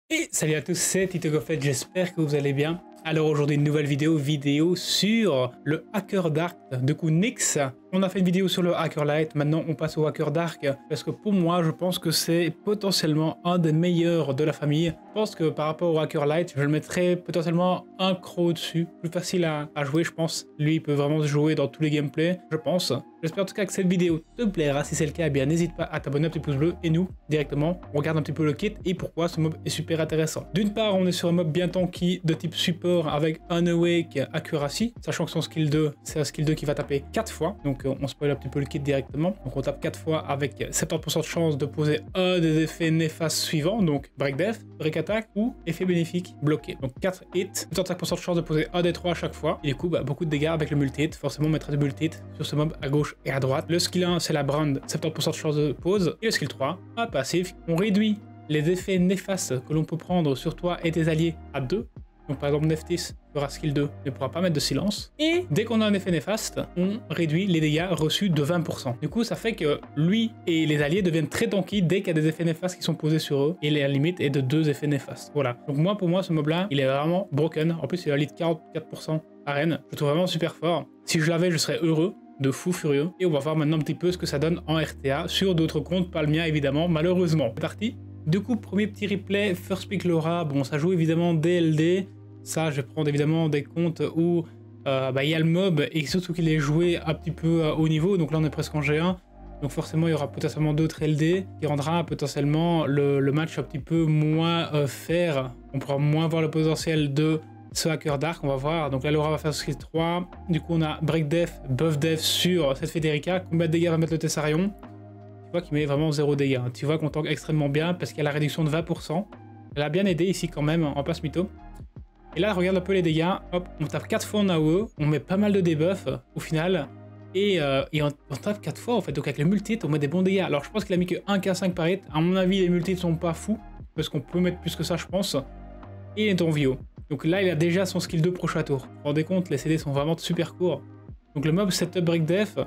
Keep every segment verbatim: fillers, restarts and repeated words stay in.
Et salut à tous, c'est TitoGoffet, j'espère que vous allez bien. Alors aujourd'hui une nouvelle vidéo, vidéo sur le Hacker Dark de coup Nyx. On a fait une vidéo sur le Hacker Light, maintenant on passe au Hacker Dark parce que pour moi je pense que c'est potentiellement un des meilleurs de la famille. Je pense que par rapport au Hacker Light, je le mettrais potentiellement un cran au-dessus, plus facile à, à jouer je pense. Lui il peut vraiment se jouer dans tous les gameplays, je pense. J'espère en tout cas que cette vidéo te plaira, si c'est le cas, eh bien n'hésite pas à t'abonner, un petit pouce bleu et nous directement on regarde un petit peu le kit et pourquoi ce mob est super intéressant. D'une part on est sur un mob bien tanky de type support avec un awake accuracy, sachant que son skill deux c'est un skill deux qui va taper quatre fois, donc euh, on spoil un petit peu le kit directement. Donc on tape quatre fois avec soixante-dix pour cent de chance de poser un des effets néfastes suivants, donc break def, break attack ou effet bénéfique bloqué. Donc quatre hits, soixante-quinze pour cent de chance de poser un des trois à chaque fois, et du coup bah, beaucoup de dégâts avec le multi-hit, forcément on mettra du multi-hit sur ce mob à gauche et à droite. Le skill un c'est la brand, soixante-dix pour cent de chance de pose, et le skill trois, un passif, on réduit les effets néfastes que l'on peut prendre sur toi et tes alliés à deux. Donc par exemple Neftis fera skill deux, ne pourra pas mettre de silence. Et dès qu'on a un effet néfaste, on réduit les dégâts reçus de vingt pour cent. Du coup ça fait que lui et les alliés deviennent très tanky dès qu'il y a des effets néfastes qui sont posés sur eux. Et la limite est de deux effets néfastes. Voilà. Donc moi pour moi ce mob là, il est vraiment broken. En plus il a lead quarante-quatre pour cent arène. Je le trouve vraiment super fort. Si je l'avais je serais heureux. De fou furieux. Et on va voir maintenant un petit peu ce que ça donne en R T A sur d'autres comptes, pas le mien évidemment, malheureusement. C'est parti. Du coup, premier petit replay, First Pick Laura, bon ça joue évidemment D L D, ça je vais prendre évidemment des comptes où euh, bah, y a le mob et surtout qu'il est joué un petit peu à haut niveau, donc là on est presque en G un, donc forcément il y aura potentiellement d'autres L D qui rendra potentiellement le, le match un petit peu moins euh, fair, on pourra moins voir le potentiel de ce Hacker Dark, on va voir. Donc là Laura va faire skill trois, du coup on a break def, buff def sur cette Federica, combien de dégâts va mettre le Tessarion? Tu vois qu'il met vraiment zéro dégâts, tu vois qu'on tank extrêmement bien parce qu'il y a la réduction de vingt pour cent, elle a bien aidé ici quand même, en passe mytho. Et là regarde un peu les dégâts, hop, on tape quatre fois en A O E, on met pas mal de debuff au final, et, euh, et on, on tape quatre fois en fait, donc avec le multi-hit on met des bons dégâts. Alors je pense qu'il a mis que un K cinq par hit, à mon avis les multi-hits sont pas fous, parce qu'on peut mettre plus que ça je pense, et il est en Vio. Donc là, il a déjà son skill deux prochain tour. Vous vous rendez compte, les C D sont vraiment super courts. Donc le mob setup break def,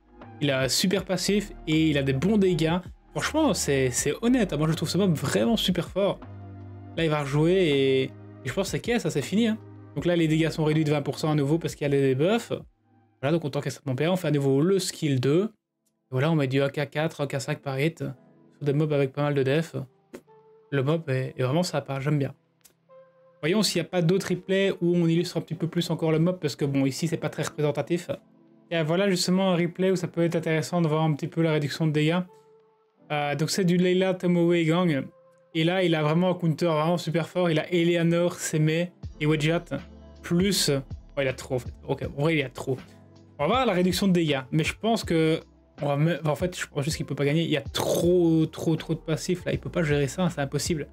il a super passif et il a des bons dégâts. Franchement, c'est honnête. Moi, je trouve ce mob vraiment super fort. Là, il va rejouer et, et je pense que c'est qu'est, ça c'est fini. Hein. Donc là, les dégâts sont réduits de vingt pour cent à nouveau parce qu'il y a les debuffs. Voilà, donc on tank extrêmement bien. On fait à nouveau le skill deux. Et voilà, on met du un K quatre, un K cinq par hit sur des mobs avec pas mal de def. Le mob est, est vraiment sympa, j'aime bien. Voyons s'il n'y a pas d'autres replays où on illustre un petit peu plus encore le mob, parce que bon, ici c'est pas très représentatif. Et voilà justement un replay où ça peut être intéressant de voir un petit peu la réduction de dégâts. Euh, donc c'est du Layla Tomoe Gang. Et là il a vraiment un counter vraiment super fort. Il a Eleanor, Seme et Wedjat. Plus... Oh, il a trop en fait. Ok, en vrai il y a trop. On va voir la réduction de dégâts. Mais je pense que... On va me... En fait je pense juste qu'il peut pas gagner. Il y a trop trop trop de passifs là. Il peut pas gérer ça, c'est impossible.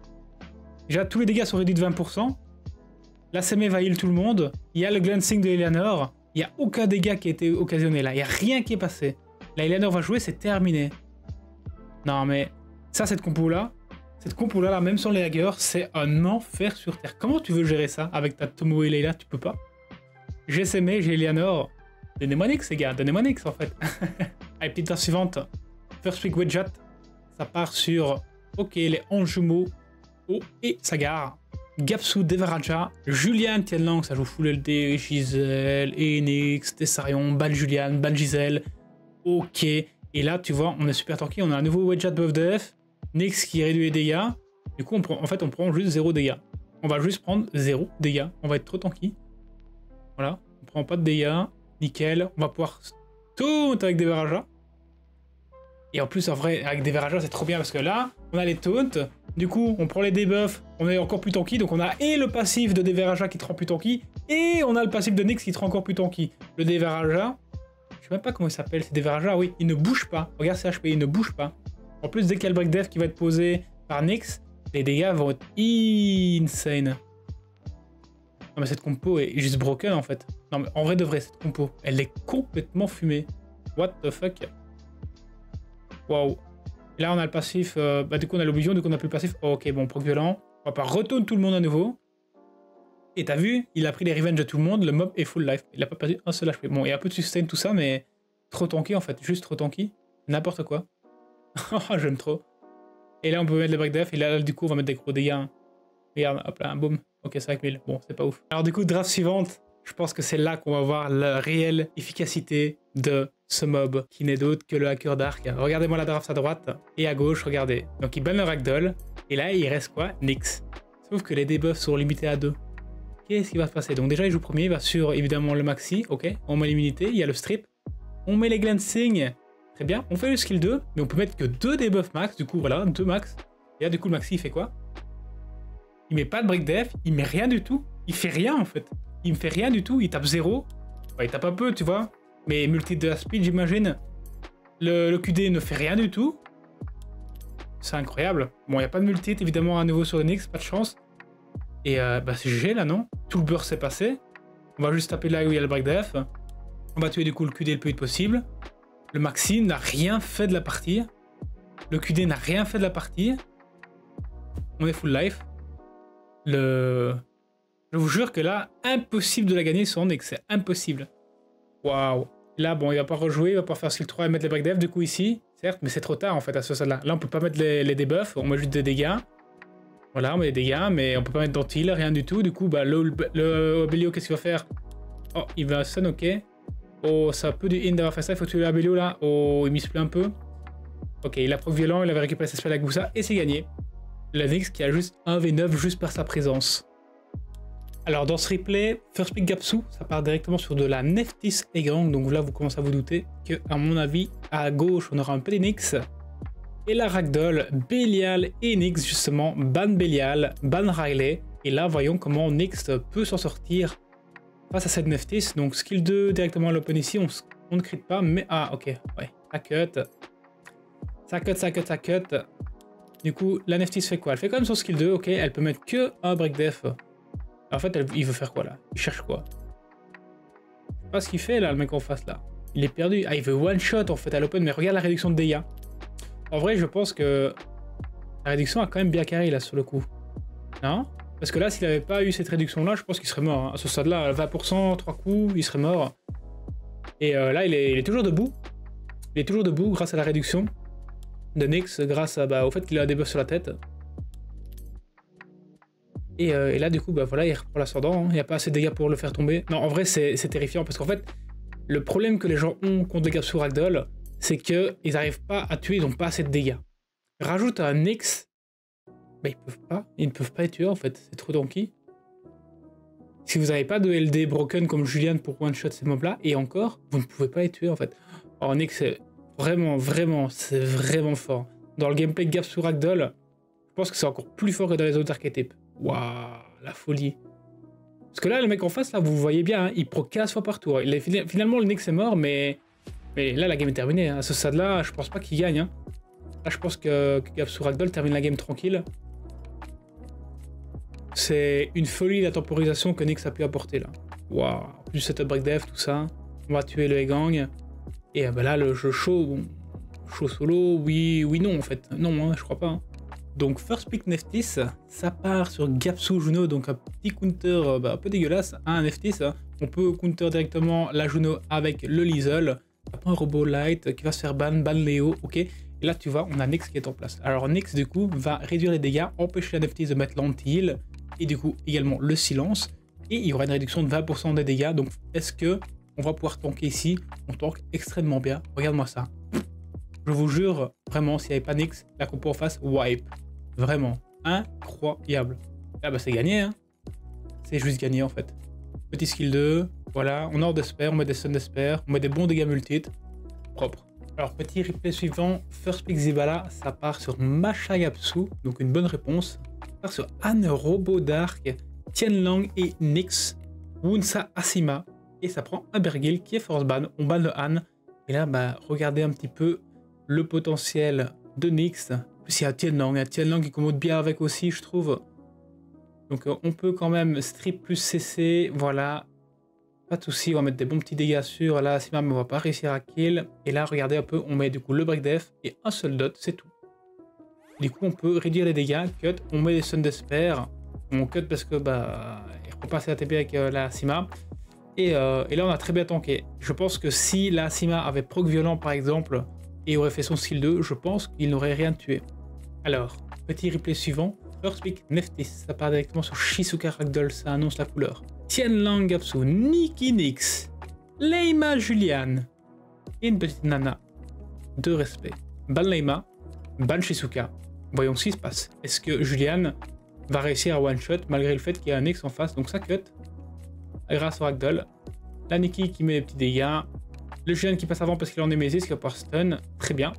Déjà, tous les dégâts sont réduits de vingt pour cent. La Seme va heal tout le monde. Il y a le glancing de Eleanor. Il n'y a aucun dégât qui a été occasionné là. Il n'y a rien qui est passé. Là, Eleanor va jouer, c'est terminé. Non, mais ça, cette compo-là, cette compo-là, là, même sans les haggers, c'est un enfer sur Terre. Comment tu veux gérer ça avec ta Tomoe et Layla? Tu peux pas. J'ai Seme, j'ai Eleanor. Donnez-moi Nyx, les gars. Donnez-moi Nyx, en fait. Allez, petite tasse suivante. First Pick Wedjat. Ça part sur... Ok, les anges jumeaux. Oh, et Sagar, Gapsu, Devaraja, Julian, Tianlang, ça joue full L D, Giselle, Enix, Tessarion, Ban Julian, Ban Giselle. Ok, et là tu vois, on est super tanky, on a un nouveau Wedjat buff def, Nyx qui réduit les dégâts. Du coup, on prend, en fait, on prend juste zéro dégâts. On va juste prendre zéro dégâts, on va être trop tanky. Voilà, on prend pas de dégâts, nickel. On va pouvoir taunt avec Devaraja. Et en plus, en vrai, avec Devaraja, c'est trop bien parce que là, on a les taunts. Du coup, on prend les debuffs, on est encore plus tanky. Donc on a et le passif de Devaraja qui te rend plus tanky, et on a le passif de Nyx qui te rend encore plus tanky. Le Devaraja, je sais même pas comment il s'appelle, c'est Devaraja, oui, il ne bouge pas. Regarde ses H P, il ne bouge pas. En plus, dès qu'il y a le break def qui va être posé par Nyx, les dégâts vont être insane. Non mais cette compo est juste broken en fait. Non mais en vrai de vrai, cette compo, elle est complètement fumée. What the fuck? Waouh. Là on a le passif, euh, bah du coup on a l'obligation, du coup on a plus le passif. Oh, ok, bon, proc violent. On va pas retourner tout le monde à nouveau. Et t'as vu, il a pris les revenge de tout le monde, le mob est full life. Il a pas perdu un seul H P. Bon, il y a un peu de sustain tout ça, mais trop tanky en fait, juste trop tanky. N'importe quoi. Oh, j'aime trop. Et là, on peut mettre le break def. Et là, du coup, on va mettre des gros dégâts. Hein. Regarde, hop là, boum. Ok, cinq mille. Bon, c'est pas ouf. Alors, du coup, draft suivante. Je pense que c'est là qu'on va voir la réelle efficacité de ce mob, qui n'est d'autre que le hacker dark. Regardez-moi la draft à droite et à gauche, regardez. Donc, il banne le ragdoll. Et là, il reste quoi? Nyx. Sauf que les debuffs sont limités à deux. Qu'est-ce qui va se passer? Donc, déjà, il joue premier. Il va sur, évidemment, le maxi. Ok, on met l'immunité. Il y a le strip. On met les glancing. Très bien. On fait le skill deux. Mais on peut mettre que deux debuffs max. Du coup, voilà, deux max. Et là, du coup, le maxi, il fait quoi? Il met pas de break def. Il met rien du tout. Il fait rien, en fait. Il me fait rien du tout. Il tape zéro. Enfin, il tape un peu, tu vois. Mais multi de la speed, j'imagine. Le, le Q D ne fait rien du tout. C'est incroyable. Bon, il n'y a pas de multi, évidemment, à nouveau sur le Nyx. Pas de chance. Et euh, bah, c'est G G, là, non? Tout le beurre s'est passé. On va juste taper là où il y a le break def. On va tuer, du coup, le Q D le plus vite possible. Le maxi n'a rien fait de la partie. Le Q D n'a rien fait de la partie. On est full life. Le... Je vous jure que là, impossible de la gagner sur Nyx. C'est impossible. Waouh. Là, bon, il va pas rejouer, il va pas faire skill trois et mettre les break def du coup ici. Certes, mais c'est trop tard en fait à ce stade-là. Là, on peut pas mettre les, les debuffs, on met juste des dégâts. Voilà, on met des dégâts, mais on peut pas mettre d'antil, rien du tout. Du coup, bah, le, le Abelio, qu'est-ce qu'il va faire? Oh, il va stun, ok. Oh, ça a peu du in d'avoir fait ça, il faut tuer l'Abelio là. Oh, il mise plus un peu. Ok, il a proc violent, il avait récupéré ses spells avec Boussa et c'est gagné. Le Nyx qui a juste un v neuf juste par sa présence. Alors dans ce replay, First Pick Gapsu, ça part directement sur de la Nephthys et Gang, donc là vous commencez à vous douter que à mon avis, à gauche on aura un petit Nyx, et la Ragdoll, Belial et Nyx justement, ban Belial, ban Riley, et là voyons comment Nyx peut s'en sortir face à cette Nephthys, donc skill deux directement à l'open ici, on, on ne crit pas, mais ah ok, ouais, ça cut, ça cut, ça cut, ça cut, du coup la Nephthys fait quoi? Elle fait quand même son skill deux, ok, elle peut mettre que un break def. En fait, elle, il veut faire quoi là? Il cherche quoi? Je sais pas ce qu'il fait là, le mec en face là. Il est perdu. Ah, il veut one shot en fait à l'open, mais regarde la réduction de dégâts. En vrai, je pense que la réduction a quand même bien carré là sur le coup. Non? Parce que là, s'il avait pas eu cette réduction là, je pense qu'il serait mort. Hein. À ce stade là, vingt pour cent, trois coups, il serait mort. Et euh, là, il est, il est toujours debout. Il est toujours debout grâce à la réduction de Nyx, grâce à, bah, au fait qu'il a des buffs sur la tête. Et, euh, et là, du coup, bah voilà, il reprend l'ascendant. Hein. Il n'y a pas assez de dégâts pour le faire tomber. Non, en vrai, c'est terrifiant parce qu'en fait, le problème que les gens ont contre les Gapsu Ragdoll, c'est qu'ils n'arrivent pas à tuer, ils n'ont pas assez de dégâts. Rajoute un Nyx, bah, ils peuvent pas. Ils ne peuvent pas être tués en fait. C'est trop donkey. Si vous n'avez pas de L D broken comme Julian pour one-shot ces mobs-là, et encore, vous ne pouvez pas les tuer en fait. Alors, Nyx, c'est vraiment, vraiment, c'est vraiment fort. Dans le gameplay de Gapsu Ragdoll, je pense que c'est encore plus fort que dans les autres archétypes. Waouh, la folie. Parce que là, le mec en face, là, vous voyez bien, hein, il pro quinze fois par tour. Il est, finalement, le Nyx est mort, mais, mais là, la game est terminée. Hein. À ce stade-là, je pense pas qu'il gagne. Hein. Là, je pense que, que Gapsu Ragdoll termine la game tranquille. C'est une folie la temporisation que Nyx a pu apporter là. Waouh, plus setup break def, tout ça. On va tuer le Egang. Et euh, bah là, le jeu chaud, bon, chaud solo, oui, oui, non, en fait. Non, hein, je crois pas. Hein. Donc First Pick Nephthys, ça part sur Gapsu Juno, donc un petit counter bah, un peu dégueulasse à un Nephthys. On peut counter directement la Juno avec le Liesel. Un robot light qui va se faire ban, ban Léo, ok. Et là tu vois, on a Nyx qui est en place. Alors Nyx du coup va réduire les dégâts, empêcher la Nephthys de mettre l'anti-heal et du coup également le silence. Et il y aura une réduction de vingt pour cent des dégâts. Donc est-ce que on va pouvoir tanker ici? On tank extrêmement bien. Regarde-moi ça. Je vous jure, vraiment, s'il n'y avait pas Nyx, la compo en face, wipe. Vraiment, incroyable. Ah bah c'est gagné, hein. C'est juste gagné en fait. Petit skill deux, voilà, on a hors d'esper, on met des stuns d'esper, on met des bons dégâts multit. Propre. Alors petit replay suivant, First Pick Zibala, ça part sur Masha Gapsu, donc une bonne réponse. Ça part sur Anne Robodark, Tianlang et Nyx, Wunsa Asima, et ça prend un Bergil qui est force ban, on ban le Han. Et là, bah regardez un petit peu le potentiel de Nyx. En plus, il y a Tianlang, il y a Tianlang qui commode bien avec aussi, je trouve. Donc, euh, on peut quand même strip plus C C, voilà. Pas de soucis, on va mettre des bons petits dégâts sur. Là, Asima, mais on va pas réussir à kill. Et là, regardez un peu, on met du coup le break def et un seul dot, c'est tout. Du coup, on peut réduire les dégâts, cut, on met des stuns d'esper. On cut parce que, bah, il faut passer la T P avec euh, la Asima. Et, euh, et là, on a très bien tanké. Je pense que si la Asima avait proc violent, par exemple, et aurait fait son skill deux, je pense qu'il n'aurait rien tué. Alors, petit replay suivant. First Pick Neftis, ça part directement sur Shizuka Ragdoll, ça annonce la couleur. Tianlang Gapsu, Nikki Nix, Leima Julian et une petite nana. De respect. Ban Leima, ban Shizuka. Voyons ce qui se passe. Est-ce que Julian va réussir à one-shot malgré le fait qu'il y a un Nix en face, donc ça cut. Grâce au Ragdoll. La Nikki qui met des petits dégâts. Le Julian qui passe avant parce qu'il en est Némésis, qui va pouvoir stun. Très bien.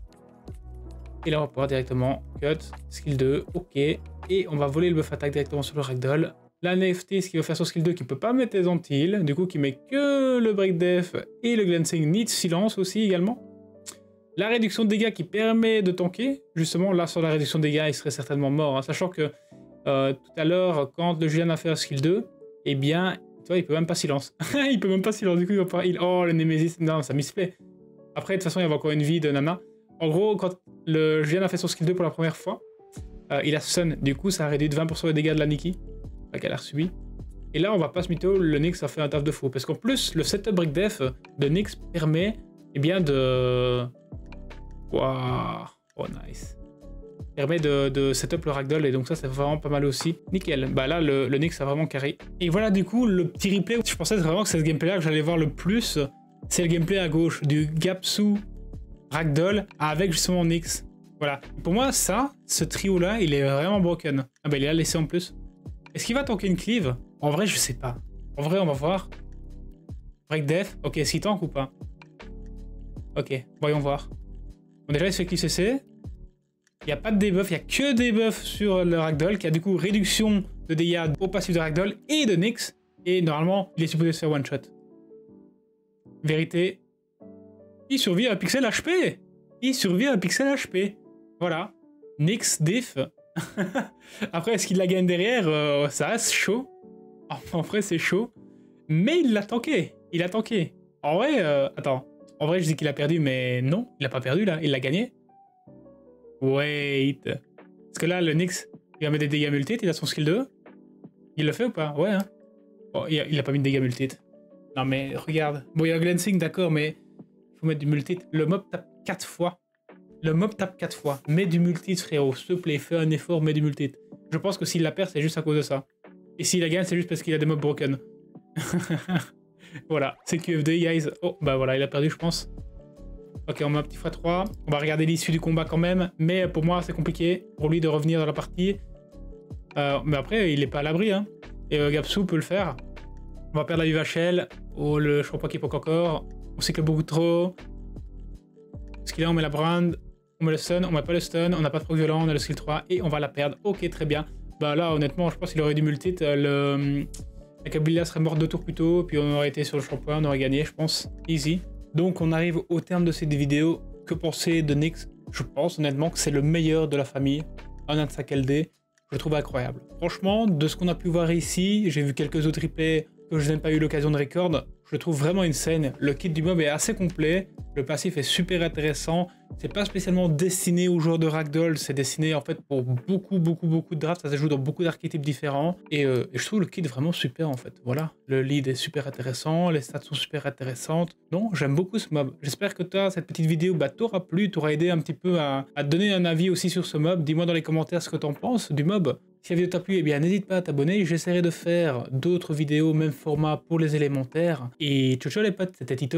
Et là on va pouvoir directement cut, skill deux, ok. Et on va voler le buff attaque directement sur le Ragdoll. La Neftis qui va faire son skill deux qui peut pas mettre les Antilles, du coup qui met que le break def et le glancing need silence aussi également. La réduction de dégâts qui permet de tanker, justement là sur la réduction de dégâts il serait certainement mort, hein, sachant que euh, tout à l'heure quand le Julian a fait un skill deux, eh bien tu vois il peut même pas silence. Il peut même pas silence, du coup il va pas... Il... Oh le Némésis, non ça misplay. Après de toute façon il y avait encore une vie de Nana. En gros, quand le Julian a fait son skill deux pour la première fois, euh, il a stun. Du coup, ça a réduit de vingt pour cent les dégâts de la Nikki qu'elle a subi. Et là, on va pas se mytho, le Nyx a fait un taf de fou. Parce qu'en plus, le setup break def de Nyx permet eh bien de... Waouh, oh nice. Permet de, de setup le Ragdoll et donc ça, c'est vraiment pas mal aussi. Nickel. Bah là, le, le Nyx a vraiment carré. Et voilà, du coup, le petit replay. Je pensais vraiment que c'est ce gameplay-là que j'allais voir le plus. C'est le gameplay à gauche du Gapsu Ragdoll avec justement Nyx. Voilà. Pour moi, ça, ce trio-là, il est vraiment broken. Ah bah il a laissé en plus. Est-ce qu'il va tanker une cleave? En vrai, je sais pas. En vrai, on va voir. Break def. Ok, est-ce qu'il tank ou pas? Ok, voyons voir. Bon, déjà, il se fait cleave C C. Il n'y a pas de debuff, il n'y a que des buffs sur le Ragdoll qui a du coup réduction de dégâts au passif de Ragdoll et de Nyx. Et normalement, il est supposé se faire one shot. Vérité. Il survit à un pixel H P. Il survit à un pixel H P. Voilà. Nyx diff. Après, est-ce qu'il la gagne derrière? euh, Ça reste chaud. En vrai, c'est chaud. Mais il l'a tanké. Il a tanké. En vrai, euh, attends. En vrai, je dis qu'il a perdu, mais non. Il a pas perdu, là. Il l'a gagné. Wait. Parce que là, le Nyx, il va mettre des dégâts multit. Il a son skill deux. Il le fait ou pas? Ouais, hein. Oh, il, a, il a pas mis de dégâts multit. Non, mais regarde. Bon, il y a glancing, d'accord, mais... faut mettre du multit. Le mob tape quatre fois. Le mob tape quatre fois. Mets du multit, frérot. S'il te plaît, fais un effort, mets du multit. Je pense que s'il la perd, c'est juste à cause de ça. Et s'il la gagne, c'est juste parce qu'il a des mobs broken. Voilà, c'est Q F D, guys. Oh, bah voilà, il a perdu, je pense. Ok, on met un petit fois trois. On va regarder l'issue du combat quand même. Mais pour moi, c'est compliqué pour lui de revenir dans la partie. Euh, mais après, il est pas à l'abri, hein. Et euh, Gapsu peut le faire. On va perdre la Vivachel. Oh, le je crois pas qu'il poke encore. On cycle beaucoup trop. Ce qu'il a, on met la brand, on met le stun, on met pas le stun, on n'a pas de proc violent, on a le skill trois et on va la perdre. Ok, très bien. Bah là, honnêtement, je pense qu'il aurait du multit. Le... La Kabylia serait morte deux tours plus tôt, puis on aurait été sur le shampoing, on aurait gagné, je pense. Easy. Donc on arrive au terme de cette vidéo. Que penser de Nyx? Je pense honnêtement que c'est le meilleur de la famille. Un Attack L D, je le trouve incroyable. Franchement, de ce qu'on a pu voir ici, j'ai vu quelques autres replays que je n'ai pas eu l'occasion de record. Je le trouve vraiment insane. Le kit du mob est assez complet. Le passif est super intéressant. C'est pas spécialement destiné aux joueurs de Ragdoll. C'est destiné en fait pour beaucoup, beaucoup, beaucoup de drafts. Ça se joue dans beaucoup d'archétypes différents. Et, euh, et je trouve le kit vraiment super en fait. Voilà. Le lead est super intéressant. Les stats sont super intéressantes. Non, j'aime beaucoup ce mob. J'espère que toi, cette petite vidéo, bah, t'aura plu. T'aura aidé un petit peu à, à te donner un avis aussi sur ce mob. Dis-moi dans les commentaires ce que t'en penses du mob. Si la vidéo t'a plu, eh bien n'hésite pas à t'abonner. J'essaierai de faire d'autres vidéos, même format pour les élémentaires. Et ciao ciao les potes, c'était Tito.